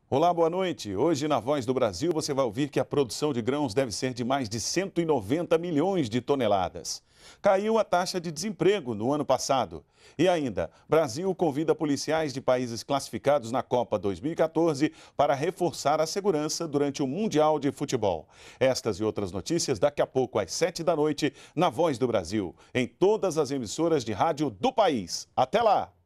Olá, boa noite. Hoje na Voz do Brasil você vai ouvir que a produção de grãos deve ser de mais de 190 milhões de toneladas. Caiu a taxa de desemprego no ano passado. E ainda, Brasil convida policiais de países classificados na Copa 2014 para reforçar a segurança durante o Mundial de Futebol. Estas e outras notícias daqui a pouco às 7 da noite na Voz do Brasil, em todas as emissoras de rádio do país. Até lá!